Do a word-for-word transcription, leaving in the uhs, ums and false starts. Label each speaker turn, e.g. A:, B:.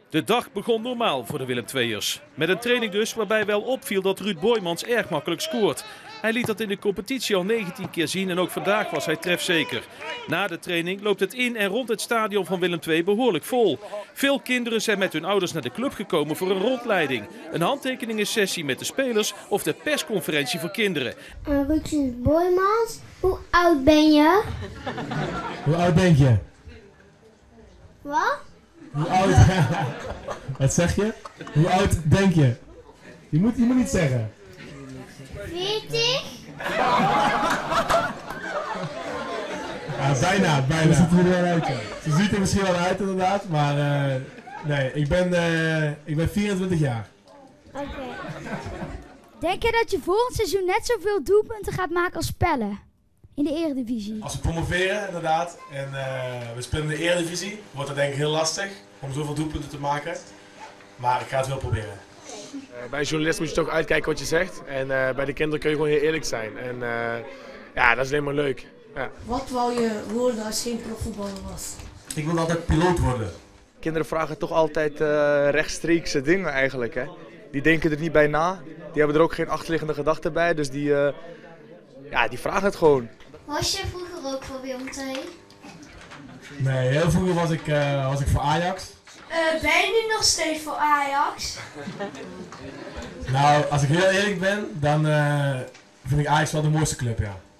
A: De dag begon normaal voor de Willem tweeërs. Met een training dus waarbij wel opviel dat Ruud Boijmans erg makkelijk scoort. Hij liet dat in de competitie al negentien keer zien en ook vandaag was hij trefzeker. Na de training loopt het in en rond het stadion van Willem twee behoorlijk vol. Veel kinderen zijn met hun ouders naar de club gekomen voor een rondleiding. Een handtekeningensessie met de spelers of de persconferentie voor kinderen.
B: Uh, Ruud Boijmans, hoe oud ben je?
C: Hoe oud denk je?
B: Wat?
C: Hoe oud? Wat zeg je? Hoe oud denk je? Je moet, je moet niet zeggen.
B: veertig?
C: Ja, bijna, bijna. Ze ziet er wel uit, ja. Ze ziet er misschien wel uit inderdaad, maar uh, nee, ik ben, uh, ik ben vierentwintig jaar.
B: Oké. Okay.
D: Denk je dat je volgend seizoen net zoveel doelpunten gaat maken als Pelle? In de Eredivisie?
C: Als we promoveren inderdaad en uh, we spelen in de Eredivisie, wordt het denk ik heel lastig om zoveel doelpunten te maken. Maar ik ga het wel proberen.
E: Uh, bij een journalist moet je toch uitkijken wat je zegt. En uh, bij de kinderen kun je gewoon heel eerlijk zijn. En uh, ja, dat is alleen maar leuk. Ja.
F: Wat wou je worden als je geen profvoetballer was?
C: Ik wilde altijd piloot worden.
G: Kinderen vragen toch altijd uh, rechtstreekse dingen eigenlijk. Hè? Die denken er niet bij na. Die hebben er ook geen achterliggende gedachten bij. Dus die, uh, ja, die vragen het gewoon.
B: Was je vroeger ook voor Willem twee?
C: Nee, heel vroeger was ik, uh, was ik voor Ajax.
F: Uh, ben je nu nog steeds voor Ajax?
C: Nou, als ik heel eerlijk ben, dan uh, vind ik Ajax wel de mooiste club, ja.